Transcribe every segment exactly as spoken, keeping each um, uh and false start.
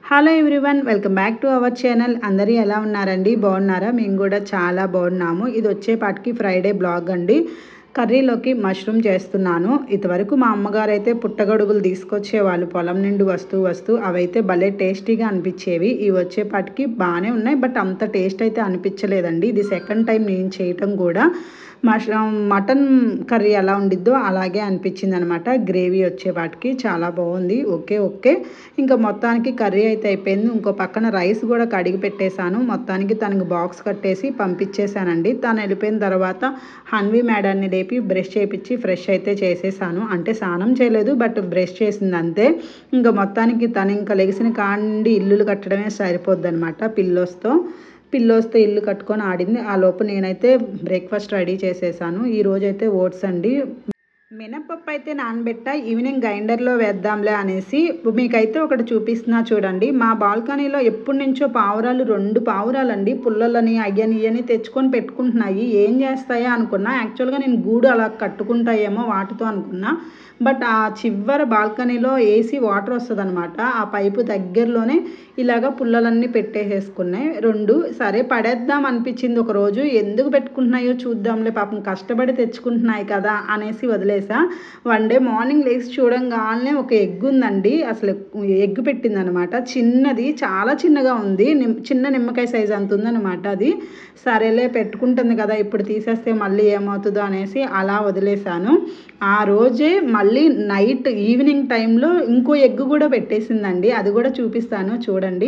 Hello everyone, welcome back to our channel. అందరూ ఎలా ఉన్నారండి? బాగున్నారా? మేము కూడా చాలా బాగున్నాము. ఇది వచ్చేపాటికి ఫ్రైడే బ్లాగ్ అండి. కర్రీలోకి మష్రూమ్ చేస్తున్నాను. ఇంతవరకు మా అమ్మగారు అయితే పుట్టగొడుగులు తీసుకొచ్చేవాళ్ళు పొలం నుండి వస్తూ వస్తూ. అవైతే భలే టేస్టీగా అనిపించేవి. ఇవి వచ్చేపాటికి బాగానే ఉన్నాయి, బట్ అంత టేస్ట్ అయితే అనిపించలేదండి. ఇది సెకండ్ టైం నేను చేయటం కూడా. మష్రూమ్ మటన్ కర్రీ ఎలా ఉండిద్దో అలాగే అనిపించింది అనమాట. గ్రేవీ వచ్చేపాటికి చాలా బాగుంది. ఓకే ఓకే ఇంకా మొత్తానికి కర్రీ అయితే అయిపోయింది. ఇంకో పక్కన రైస్ కూడా కడిగి పెట్టేశాను. మొత్తానికి తనకు బాక్స్ కట్టేసి పంపించేశానండి. తను వెళ్ళిపోయిన తర్వాత హన్వి మేడాన్ని లేపి బ్రష్ చేయించి ఫ్రెష్ అయితే చేసేసాను. అంటే స్నానం చేయలేదు, బట్ బ్రష్ చేసింది అంతే. ఇంకా మొత్తానికి తను ఇంకా లెగిసిన కాండి ఇల్లులు కట్టడమే సరిపోద్ది అనమాట. పిల్లోస్తో పిల్లోస్తో ఇల్లు కట్టుకొని ఆడింది. ఆ లోపు నేనైతే బ్రేక్ఫాస్ట్ రెడీ చేసేసాను. ఈరోజైతే ఓట్స్ అండి. మినప్పప్పు అయితే నానబెట్ట ఈవినింగ్ గ్రైండర్లో వేద్దాంలే అనేసి మీకైతే ఒకటి చూపిస్తున్నా చూడండి. మా బాల్కనీలో ఎప్పటి నుంచో పావురాలు రెండు పావురాలండి పుల్లలని అయ్యని ఇయ్యని తెచ్చుకొని పెట్టుకుంటున్నాయి. ఏం చేస్తాయో అనుకున్నా. యాక్చువల్గా నేను గూడు అలా కట్టుకుంటాయేమో వాటితో అనుకున్నా. బట్ ఆ చివరి బాల్కనీలో ఏసీ వాటర్ వస్తుంది అనమాట. ఆ పైపు దగ్గరలోనే ఇలాగ పుల్లలన్నీ పెట్టేసేసుకున్నాయి రెండు. సరే పడేద్దాం అనిపించింది ఒకరోజు. ఎందుకు పెట్టుకుంటున్నాయో చూద్దాంలే, పాపం కష్టపడి తెచ్చుకుంటున్నాయి కదా అనేసి వదిలేసా. వన్ డే మార్నింగ్ లేచి చూడంగానే ఒక ఎగ్ ఉందండి. అసలు ఎగ్ పెట్టిందనమాట. చిన్నది, చాలా చిన్నగా ఉంది. నిమ్ చిన్న నిమ్మకాయ సైజ్ అంత ఉందనమాట అది. సరేలే పెట్టుకుంటుంది కదా, ఇప్పుడు తీసేస్తే మళ్ళీ ఏమవుతుందో అనేసి అలా వదిలేశాను. ఆ రోజే మళ్ళీ నైట్ ఈవినింగ్ టైంలో ఇంకో ఎగ్ కూడా పెట్టేసిందండి. అది కూడా చూపిస్తాను చూడండి.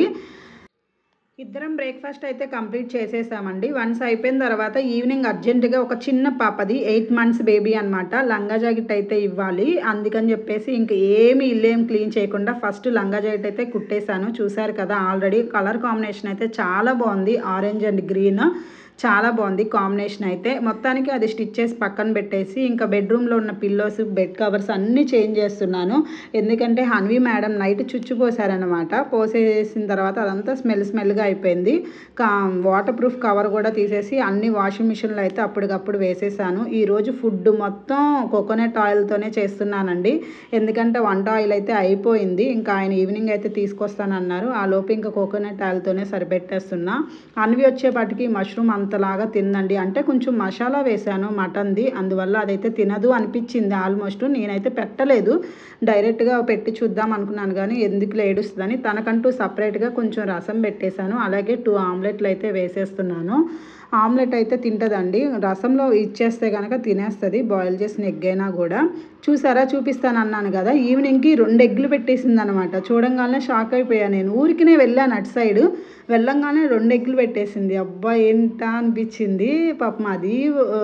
ఇద్దరం బ్రేక్ఫాస్ట్ అయితే కంప్లీట్ చేసేసామండి. వన్స్ అయిపోయిన తర్వాత ఈవినింగ్ అర్జెంటుగా ఒక చిన్న పాపది ఎయిట్ మంత్స్ బేబీ అనమాట, లంగా జాకెట్ అయితే ఇవ్వాలి. అందుకని చెప్పేసి ఇంక ఏమి ఇల్లేం క్లీన్ చేయకుండా ఫస్ట్ లంగా జాకెట్ అయితే కుట్టేశాను. చూసారు కదా, ఆల్రెడీ కలర్ కాంబినేషన్ అయితే చాలా బాగుంది. ఆరెంజ్ అండ్ గ్రీన్ చాలా బాగుంది కాంబినేషన్ అయితే. మొత్తానికి అది స్టిచ్ చేసి పక్కన పెట్టేసి ఇంకా బెడ్రూమ్లో ఉన్న పిల్లోస్, బెడ్ కవర్స్ అన్నీ చేంజ్ చేస్తున్నాను. ఎందుకంటే హన్వి మేడం నైట్ చుచ్చు పోసారనమాట. పోసేసిన తర్వాత అదంతా స్మెల్ స్మెల్గా అయిపోయింది. కా వాటర్ ప్రూఫ్ కవర్ కూడా తీసేసి అన్ని వాషింగ్ మిషన్లో అయితే అప్పటికప్పుడు వేసేసాను. ఈరోజు ఫుడ్ మొత్తం కోకోనట్ ఆయిల్తోనే చేస్తున్నానండి. ఎందుకంటే వంట ఆయిల్ అయితే అయిపోయింది. ఇంకా ఆయన ఈవినింగ్ అయితే తీసుకొస్తానన్నారు. ఆ లోపు ఇంకా కోకోనట్ ఆయిల్తోనే సరిపెట్టేస్తున్నా. హన్వి వచ్చేపాటికి మష్రూమ్ అంతలాగా తిందండి. అంటే కొంచెం మసాలా వేసాను మటన్ది, అందువల్ల అదైతే తినదు అనిపించింది ఆల్మోస్ట్. నేనైతే పెట్టలేదు, డైరెక్ట్గా పెట్టి చూద్దాం అనుకున్నాను కానీ ఎందుకు ఏడుస్తుందని తనకంటూ సపరేట్గా కొంచెం రసం పెట్టేశాను. అలాగే టూ ఆమ్లెట్లు అయితే వేసేస్తున్నాను. ఆమ్లెట్ అయితే తింటుందండి. రసంలో ఇచ్చేస్తే కనుక తినేస్తుంది, బాయిల్ చేసిన ఎగ్ అయినా కూడా. చూసారా, చూపిస్తాను అన్నాను కదా, ఈవినింగ్కి రెండు ఎగ్లు పెట్టేసింది అనమాట. చూడంగానే షాక్ అయిపోయాను నేను. ఊరికినే వెళ్ళాను అటు సైడు, వెళ్ళంగానే రెండు ఎగ్లు పెట్టేసింది. అబ్బా ఏంటా అనిపించింది. పాపం అది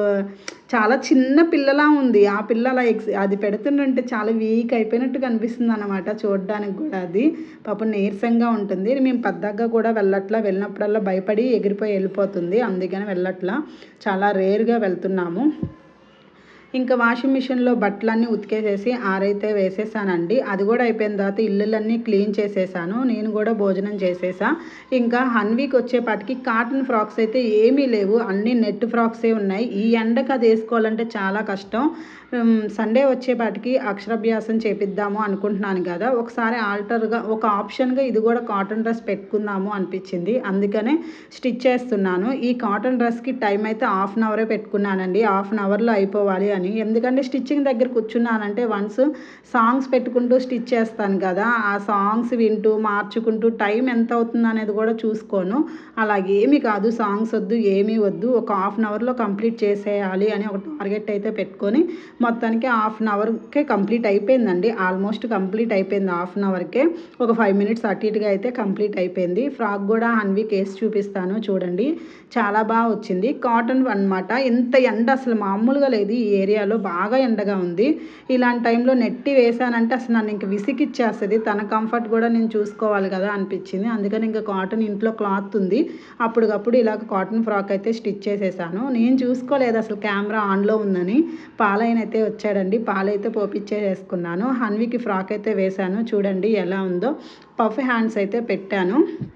చాలా చిన్న పిల్లలా ఉంది. ఆ పిల్ల అలా ఎక్స్ అది పెడుతుంటే చాలా వీక్ అయిపోయినట్టుగా అనిపిస్తుంది అనమాట చూడడానికి కూడా. అది పాపం నీరసంగా ఉంటుంది. మేము పద్దాగా కూడా వెళ్ళట్లా, వెళ్ళినప్పుడల్లా భయపడి ఎగిరిపోయి వెళ్ళిపోతుంది. అందుకని వెళ్ళట్లా, చాలా రేర్గా వెళ్తున్నాము. ఇంకా వాషింగ్ మిషన్లో బట్టలన్నీ ఉతికేసేసి ఆరైతే వేసేసానండి. అది కూడా అయిపోయిన తర్వాత ఇల్లులన్నీ క్లీన్ చేసేసాను. నేను కూడా భోజనం చేసేసా. ఇంకా హన్వీకి వచ్చేపాటికి కాటన్ ఫ్రాక్స్ అయితే ఏమీ లేవు, అన్నీ నెట్ ఫ్రాక్సే ఉన్నాయి. ఈ ఎండకు అది వేసుకోవాలంటే చాలా కష్టం. సండే వచ్చేపాటికి అక్షరాభ్యాసం చేపిద్దాము అనుకుంటున్నాను కదా, ఒకసారి ఆల్టర్గా ఒక ఆప్షన్గా ఇది కూడా కాటన్ డ్రెస్ పెట్టుకుందాము అనిపించింది. అందుకనే స్టిచ్ చేస్తున్నాను. ఈ కాటన్ డ్రెస్కి టైం అయితే హాఫ్ అన్ అవరే పెట్టుకున్నానండి. హాఫ్ అన్ అవర్లో అయిపోవాలి అని. ఎందుకంటే స్టిచ్చింగ్ దగ్గర కూర్చున్నానంటే వన్స్ సాంగ్స్ పెట్టుకుంటూ స్టిచ్ చేస్తాను కదా, ఆ సాంగ్స్ వింటూ మార్చుకుంటూ టైం ఎంత అవుతుంది అనేది కూడా చూసుకోను. అలాగేమీ కాదు, సాంగ్స్ వద్దు ఏమీ వద్దు, ఒక హాఫ్ అన్ అవర్లో కంప్లీట్ చేసేయాలి అని ఒక టార్గెట్ అయితే పెట్టుకొని మొత్తానికి హాఫ్ అన్ అవర్కే కంప్లీట్ అయిపోయిందండి. ఆల్మోస్ట్ కంప్లీట్ అయిపోయింది హాఫ్ అన్ అవర్కే. ఒక ఫైవ్ మినిట్స్ అటు ఇటుగా అయితే కంప్లీట్ అయిపోయింది. ఫ్రాక్ కూడా హన్వి కేసు చూపిస్తాను చూడండి, చాలా బాగా వచ్చింది. కాటన్ అనమాట. ఇంత ఎండ అసలు మామూలుగా లేదు. ఈ ఏరియాలో బాగా ఎండగా ఉంది. ఇలాంటి టైంలో నెట్టి వేసానంటే అసలు నన్ను ఇంక విసిగిచ్చేస్తుంది. తన కంఫర్ట్ కూడా నేను చూసుకోవాలి కదా అనిపించింది. అందుకని ఇంకా కాటన్ ఇంట్లో క్లాత్ ఉంది, అప్పటికప్పుడు ఇలాగ కాటన్ ఫ్రాక్ అయితే స్టిచ్ చేసేసాను. నేను చూసుకోలేదు అసలు కెమెరా ఆన్లో ఉందని. పాలైన అయితే వచ్చాడండి, పాలైతే పోపిచ్చేసుకున్నాను. హన్వికి ఫ్రాక్ అయితే వేశాను చూడండి ఎలా ఉందో. పఫ్ హ్యాండ్స్ అయితే పెట్టాను.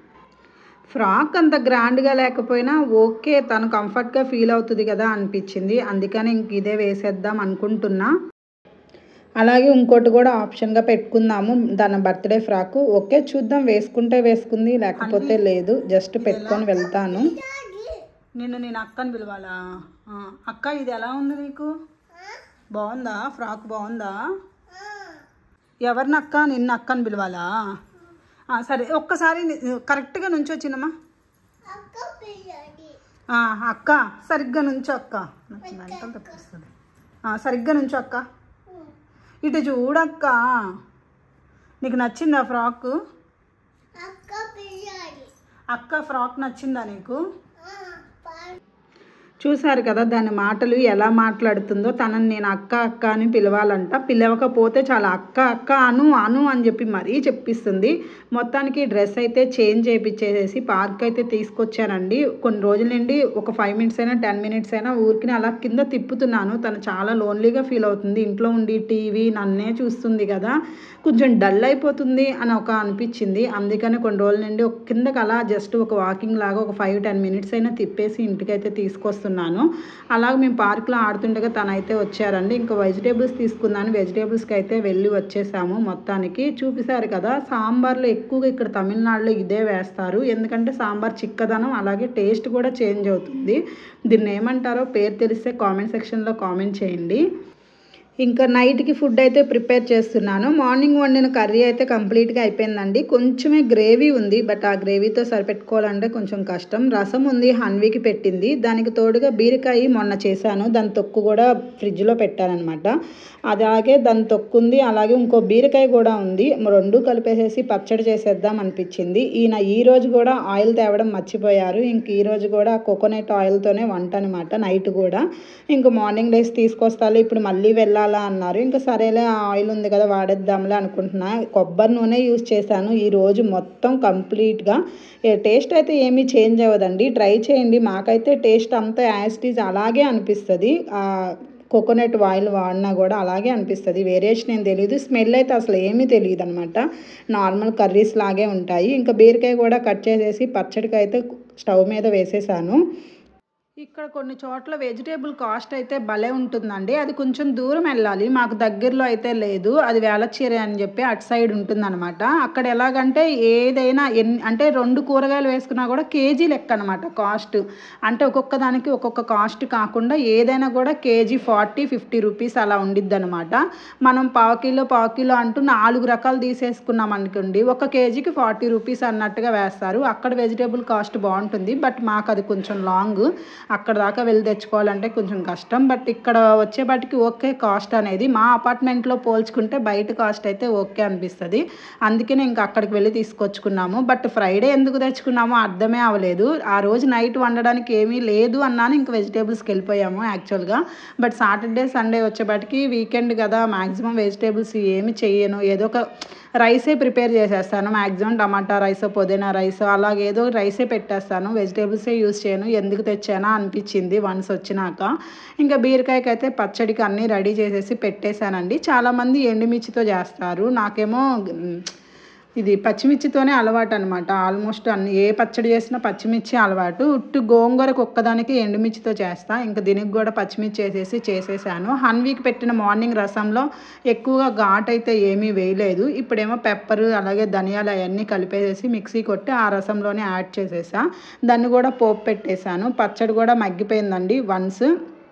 ఫ్రాక్ అంత గ్రాండ్గా లేకపోయినా ఓకే, తను కంఫర్ట్గా ఫీల్ అవుతుంది కదా అనిపించింది. అందుకని ఇంక ఇదే వేసేద్దాం అనుకుంటున్నా. అలాగే ఇంకోటి కూడా ఆప్షన్గా పెట్టుకుందాము, తన బర్త్డే ఫ్రాకు. ఓకే చూద్దాం, వేసుకుంటే వేసుకుంది, లేకపోతే లేదు. జస్ట్ పెట్టుకొని వెళ్తాను. నిన్ను నేను అక్కని పిలవాలా? అక్క ఇది ఎలా ఉంది నీకు? బాగుందా ఫ్రాక్? బాగుందా? ఎవరిని అక్క? నిన్ను అక్కని పిలవాలా? సరే ఒక్కసారి కరెక్ట్గా నుంచో చిన్నమ్మా. అక్క సరిగ్గా నుంచో అక్క, మెంటల్ తప్పిస్తుంది. సరిగ్గా నుంచో అక్క. ఇటు చూడక్క, నీకు నచ్చిందా ఫ్రాక్? అక్క ఫ్రాక్ నచ్చిందా నీకు? చూసారు కదా దాని మాటలు ఎలా మాట్లాడుతుందో. తనని నేను అక్క అక్క అని పిలవాలంట, పిలవకపోతే చాలా అక్క అక్క అను అను అని చెప్పి మరీ చెప్పిస్తుంది. మొత్తానికి డ్రెస్ అయితే చేంజ్ చేయించేసేసి పార్క్ అయితే తీసుకొచ్చానండి. కొన్ని రోజుల నుండి ఒక ఫైవ్ మినిట్స్ అయినా టెన్ మినిట్స్ అయినా ఊరికి అలా కింద తిప్పుతున్నాను. తను చాలా లోన్లీగా ఫీల్ అవుతుంది, ఇంట్లో ఉండి టీవీ నన్నే చూస్తుంది కదా, కొంచెం డల్ అయిపోతుంది అని ఒక అనిపించింది. అందుకని కొన్ని రోజుల నుండి ఒక కిందకి అలా జస్ట్ ఒక వాకింగ్ లాగా ఒక ఫైవ్ టెన్ మినిట్స్ అయినా తిప్పేసి ఇంటికైతే తీసుకొస్తున్నాను. అలాగే మేము పార్క్లో ఆడుతుండగా తనైతే వచ్చారండి. ఇంకా వెజిటేబుల్స్ తీసుకున్నాను, వెజిటేబుల్స్కి అయితే వెళ్ళి వచ్చేసాము. మొత్తానికి చూపిస్తారు కదా, సాంబార్లో ఎక్కువగా ఇక్కడ తమిళనాడులో ఇదే వేస్తారు. ఎందుకంటే సాంబార్ చిక్కదనం అలాగే టేస్ట్ కూడా చేంజ్ అవుతుంది. దీన్ని ఏమంటారో పేరు తెలిస్తే కామెంట్ సెక్షన్లో కామెంట్ చేయండి. ఇంకా నైట్కి ఫుడ్ అయితే ప్రిపేర్ చేస్తున్నాను. మార్నింగ్ వండిన కర్రీ అయితే కంప్లీట్గా అయిపోయిందండి. కొంచెమే గ్రేవీ ఉంది, బట్ ఆ గ్రేవీతో సరిపెట్టుకోవాలంటే కొంచెం కష్టం. రసం ఉంది, హన్వీకి పెట్టింది. దానికి తోడుగా బీరకాయ మొన్న చేశాను, దాని తొక్కు కూడా ఫ్రిడ్జ్లో పెట్టానమాట. అలాగే దాని తొక్కు ఉంది, అలాగే ఇంకో బీరకాయ కూడా ఉంది. రెండు కలిపేసేసి పచ్చడి చేసేద్దాం అనిపించింది. ఈయన ఈరోజు కూడా ఆయిల్ తేవడం మర్చిపోయారు. ఇంక ఈరోజు కూడా కోకోనట్ ఆయిల్తోనే వంట అనమాట. నైట్ కూడా ఇంక మార్నింగ్ డేస్ తీసుకొస్తాను, ఇప్పుడు మళ్ళీ వెళ్ళాలి అలా అన్నారు. ఇంకా సరేలే ఆ ఆయిల్ ఉంది కదా వాడేద్దాంలే అనుకుంటున్నా. కొబ్బరి నూనె యూజ్ చేశాను ఈరోజు మొత్తం కంప్లీట్గా. టేస్ట్ అయితే ఏమీ చేంజ్ అవ్వదండి, ట్రై చేయండి. మాకైతే టేస్ట్ అంతా యాజ్ ఇట్ ఈజ్ అలాగే అనిపిస్తుంది. కోకోనట్ ఆయిల్ వాడినా కూడా అలాగే అనిపిస్తుంది, వేరియేషన్ ఏం తెలియదు. స్మెల్ అయితే అసలు ఏమీ తెలియదు అనమాట, నార్మల్ కర్రీస్ లాగే ఉంటాయి. ఇంకా బీరకాయ కూడా కట్ చేసేసి పచ్చడికి అయితే స్టవ్ మీద వేసేసాను. ఇక్కడ కొన్ని చోట్ల వెజిటేబుల్ కాస్ట్ అయితే భలే ఉంటుందండి. అది కొంచెం దూరం వెళ్ళాలి, మాకు దగ్గరలో అయితే లేదు. అది వేలచీర అని చెప్పి అటు సైడ్ ఉంటుందన్నమాట. అక్కడ ఎలాగంటే ఏదైనా ఎన్ని అంటే రెండు కూరగాయలు వేసుకున్నా కూడా కేజీ లెక్క అనమాట కాస్ట్. అంటే ఒక్కొక్క దానికి ఒక్కొక్క కాస్ట్ కాకుండా ఏదైనా కూడా కేజీ ఫార్టీ ఫిఫ్టీ రూపీస్ అలా ఉండిద్ది అనమాట. మనం పావు కిలో పావు కిలో అంటూ నాలుగు రకాలు తీసేసుకున్నాం అనుకోండి, ఒక కేజీకి ఫార్టీ రూపీస్ అన్నట్టుగా వేస్తారు. అక్కడ వెజిటేబుల్ కాస్ట్ బాగుంటుంది, బట్ మాకు అది కొంచెం లాంగ్, అక్కడ దాకా వెళ్ళి తెచ్చుకోవాలంటే కొంచెం కష్టం. బట్ ఇక్కడ వచ్చేపాటికి ఓకే కాస్ట్ అనేది, మా అపార్ట్మెంట్లో పోల్చుకుంటే బయట కాస్ట్ అయితే ఓకే అనిపిస్తుంది. అందుకనే ఇంకా అక్కడికి వెళ్ళి తీసుకొచ్చుకున్నాము. బట్ ఫ్రైడే ఎందుకు తెచ్చుకున్నామో అర్థమే అవ్వలేదు. ఆ రోజు నైట్ వండడానికి ఏమీ లేదు అన్నాను, ఇంక వెజిటేబుల్స్కి వెళ్ళిపోయాము యాక్చువల్గా. బట్ సాటర్డే సండే వచ్చేపాటికి వీకెండ్ కదా, మ్యాక్సిమం వెజిటేబుల్స్ ఏమి చెయ్యను, ఏదో ఒక రైసే ప్రిపేర్ చేసేస్తాను. మ్యాక్సిమం టమాటా రైస్, పుదీనా రైస్ అలాగే ఏదో రైసే పెట్టేస్తాను, వెజిటేబుల్సే యూజ్ చేయను. ఎందుకు తెచ్చానా అనిపించింది వన్స్ వచ్చినాక. ఇంకా బీరకాయకి అయితే పచ్చడికి అన్నీ రెడీ చేసేసి పెట్టేశానండి. చాలామంది ఎండుమిర్చితో చేస్తారు, నాకేమో ఇది పచ్చిమిర్చితోనే అలవాటు అనమాట. ఆల్మోస్ట్ అన్ని ఏ పచ్చడి చేసినా పచ్చిమిర్చి అలవాటు. ఉట్టు గోంగూరకు ఒక్కదానికి ఎండుమిర్చితో చేస్తా. ఇంకా దీనికి కూడా పచ్చిమిర్చి వేసేసి చేసేసాను. హన్వీకి పెట్టిన మార్నింగ్ రసంలో ఎక్కువగా ఘాట్ అయితే ఏమీ వేయలేదు. ఇప్పుడేమో పెప్పర్ అలాగే ధనియాలు అవన్నీ కలిపేసేసి మిక్సీ కొట్టి ఆ రసంలోనే యాడ్ చేసేసా. దాన్ని కూడా పోపు పెట్టేశాను. పచ్చడి కూడా మగ్గిపోయిందండి వన్స్.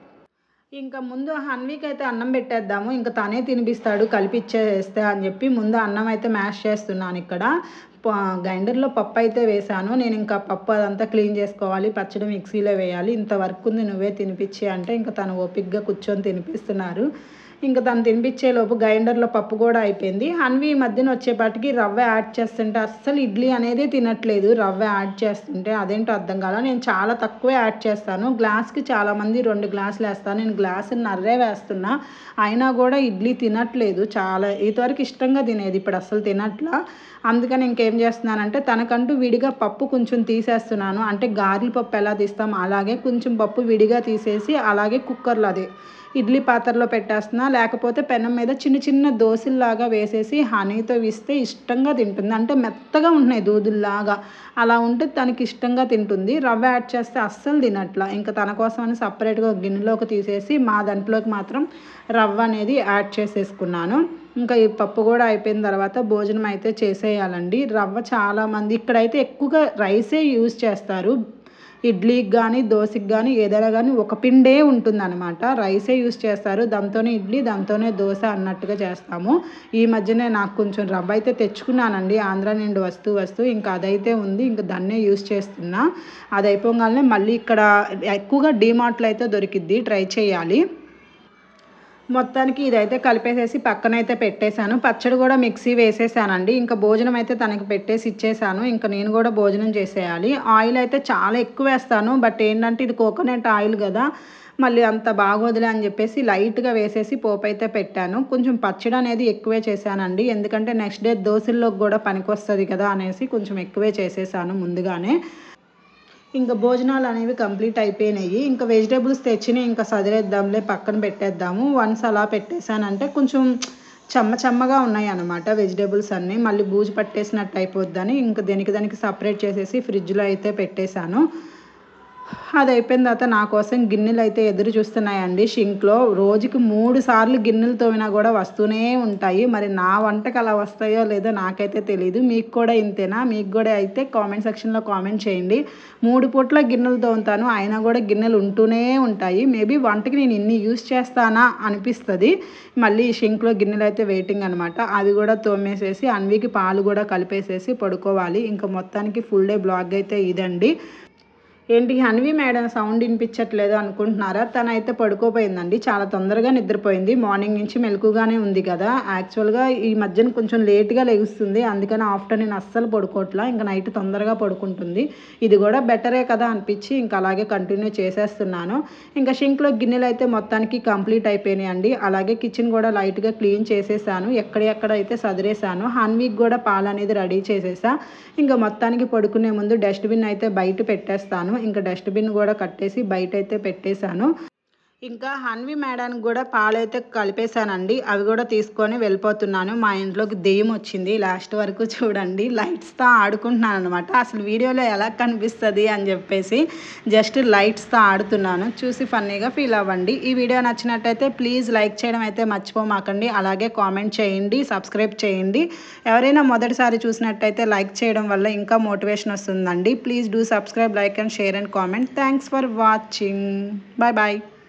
ఇంకా ముందు హన్వీకి అయితే అన్నం పెట్టేద్దాము, ఇంకా తనే తినిపిస్తాడు కలిపిచ్చేస్తే అని చెప్పి ముందు అన్నం అయితే మ్యాష్ చేస్తున్నాను. ఇక్కడ గ్రైండర్లో పప్పు అయితే వేసాను. నేను ఇంకా పప్పు అదంతా క్లీన్ చేసుకోవాలి, పచ్చడి మిక్సీలో వేయాలి, ఇంత వర్క్ ఉంది నువ్వే తినిపించి అంటే ఇంకా తను ఓపిక్గా కూర్చొని తినిపిస్తున్నారు. ఇంకా తను తినిపించేలోపు గ్రైండర్లో పప్పు కూడా అయిపోయింది. హన్వీ ఈ మధ్యన వచ్చేపాటికి రవ్వ యాడ్ చేస్తుంటే అస్సలు ఇడ్లీ అనేది తినట్లేదు, రవ్వ యాడ్ చేస్తుంటే అదేంటో అర్థం కాల. నేను చాలా తక్కువే యాడ్ చేస్తాను, గ్లాస్కి చాలామంది రెండు గ్లాసులు వేస్తాను, నేను గ్లాసు నర్రే వేస్తున్నా. అయినా కూడా ఇడ్లీ తినట్లేదు. చాలా ఇంతవరకు ఇష్టంగా తినేది, ఇప్పుడు అస్సలు తినట్లా. అందుకని ఇంకేం చేస్తున్నానంటే తనకంటూ విడిగా పప్పు కొంచెం తీసేస్తున్నాను. అంటే గారెల పప్పు ఎలా తీస్తాం అలాగే కొంచెం పప్పు విడిగా తీసేసి అలాగే కుక్కర్లో అది ఇడ్లీ పాత్రలో పెట్టేస్తున్నా, లేకపోతే పెనం మీద చిన్న చిన్న దోశల్లాగా వేసేసి హనీతో ఇస్తే ఇష్టంగా తింటుంది. అంటే మెత్తగా ఉంటున్నాయి దూదుల్లాగా, అలా ఉంటే తనకి ఇష్టంగా తింటుంది. రవ్వ యాడ్ చేస్తే అస్సలు తినట్లా. ఇంకా తన కోసం అని సపరేట్గా గిన్నెలోకి తీసేసి మా దాంట్లోకి మాత్రం రవ్వ అనేది యాడ్ చేసేసుకున్నాను. ఇంకా ఈ పప్పు కూడా అయిపోయిన తర్వాత భోజనం అయితే చేసేయాలండి. రవ్వ చాలామంది ఇక్కడైతే ఎక్కువగా రైసే యూజ్ చేస్తారు. ఇడ్లీకి కానీ దోశకి కానీ ఏదైనా కానీ ఒక పిండే ఉంటుందన్నమాట. రైసే యూజ్ చేస్తారు. దాంతోనే ఇడ్లీ, దాంతోనే దోశ అన్నట్టుగా చేస్తాము. ఈ మధ్యనే నాకు కొంచెం రవ్వ అయితే తెచ్చుకున్నానండి ఆంధ్ర నుండి వస్తూ వస్తూ. ఇంకా అదైతే ఉంది, ఇంకా దాన్నే యూజ్ చేస్తున్నా. అది అయిపోగానే మళ్ళీ ఇక్కడ ఎక్కువగా డీమార్ట్లో అయితే దొరికిద్ది, ట్రై చేయాలి. మొత్తానికి ఇదైతే కలిపేసేసి పక్కనైతే పెట్టేశాను. పచ్చడి కూడా మిక్సీ వేసేసానండి. ఇంకా భోజనం అయితే తనకి పెట్టేసి ఇచ్చేసాను. ఇంకా నేను కూడా భోజనం చేసేయాలి. ఆయిల్ అయితే చాలా ఎక్కువ వేస్తాను, బట్ ఏంటంటే ఇది కోకోనట్ ఆయిల్ కదా, మళ్ళీ అంత బాగోదులే అని చెప్పేసి లైట్గా వేసేసి పోపు అయితే పెట్టాను. కొంచెం పచ్చడి అనేది ఎక్కువే చేశానండి, ఎందుకంటే నెక్స్ట్ డే దోశల్లోకి కూడా పనికొస్తుంది కదా అనేసి కొంచెం ఎక్కువే చేసేసాను ముందుగానే. ఇంకా భోజనాలు అనేవి కంప్లీట్ అయిపోయినాయి. ఇంకా వెజిటేబుల్స్ తెచ్చినాయి, ఇంకా సదిరేద్దాంలే పక్కన పెట్టేద్దాము. వన్స్ అలా పెట్టేశానంటే కొంచెం చెమ్మ చెమ్మగా ఉన్నాయి అన్నమాట వెజిటేబుల్స్ అన్నీ. మళ్ళీ బూజు పట్టేసినట్టు అయిపోద్దని ఇంకా దేనికి దానికి సపరేట్ చేసేసి ఫ్రిడ్జ్లో అయితే పెట్టేశాను. అది అయిపోయిన తర్వాత నా కోసం గిన్నెలు అయితే ఎదురు చూస్తున్నాయండి షింక్లో. రోజుకి మూడు సార్లు గిన్నెలు తోమినా కూడా వస్తూనే ఉంటాయి. మరి నా వంటకు అలా వస్తాయో లేదో నాకైతే తెలియదు. మీకు కూడా ఇంతేనా? మీకు కూడా అయితే కామెంట్ సెక్షన్లో కామెంట్ చేయండి. మూడు పూట్ల గిన్నెలు తోముతాను, అయినా కూడా గిన్నెలు ఉంటూనే ఉంటాయి. మేబీ వంటకి నేను ఇన్ని యూస్ చేస్తానా అనిపిస్తుంది. మళ్ళీ షింక్లో గిన్నెలు అయితే వెయిటింగ్ అనమాట. అవి కూడా తోమేసేసి అన్వికి పాలు కూడా కలిపేసేసి పడుకోవాలి. ఇంకా మొత్తానికి ఫుల్ డే బ్లాగ్ అయితే ఇదండి. ఏంటి హన్వి మేడం సౌండ్ వినిపించట్లేదు అనుకుంటున్నారా? తనైతే పడుకోపోయిందండి, చాలా తొందరగా నిద్రపోయింది. మార్నింగ్ నుంచి మెలకుగానే ఉంది కదా. యాక్చువల్గా ఈ మధ్యన కొంచెం లేట్గా లెగుస్తుంది, అందుకని ఆఫ్టర్నూన్ అస్సలు పడుకోవట్లా. ఇంకా నైట్ తొందరగా పడుకుంటుంది. ఇది కూడా బెటరే కదా అనిపించి ఇంకా అలాగే కంటిన్యూ చేసేస్తున్నాను. ఇంకా షింక్లో గిన్నెలు అయితే మొత్తానికి కంప్లీట్ అయిపోయినాయండి. అలాగే కిచెన్ కూడా లైట్గా క్లీన్ చేసేసాను, ఎక్కడెక్కడ అయితే సదిరేసాను. హన్వీకి కూడా పాలు అనేది రెడీ చేసేసా. ఇంకా మొత్తానికి పడుకునే ముందు డస్ట్బిన్ అయితే బయట పెట్టేస్తాను. ఇంకా డస్ట్బిన్ కూడా కట్టేసి బయట అయితే పెట్టేశాను. ఇంకా హన్వి మేడానికి కూడా పాలైతే కలిపేశానండి, అవి కూడా తీసుకొని వెళ్ళిపోతున్నాను. మా ఇంట్లోకి దెయ్యం వచ్చింది లాస్ట్ వరకు చూడండి. లైట్స్తో ఆడుకుంటున్నాను అనమాట. అసలు వీడియోలో ఎలా కనిపిస్తుంది అని చెప్పేసి జస్ట్ లైట్స్తో ఆడుతున్నాను, చూసి ఫన్నీగా ఫీల్ అవ్వండి. ఈ వీడియో నచ్చినట్టయితే ప్లీజ్ లైక్ చేయడం అయితే మర్చిపోమాకండి. అలాగే కామెంట్ చేయండి, సబ్స్క్రైబ్ చేయండి. ఎవరైనా మొదటిసారి చూసినట్టయితే లైక్ చేయడం వల్ల ఇంకా మోటివేషన్ వస్తుందండి. Please do subscribe, like and share and comment. Thanks for watching. Bye bye.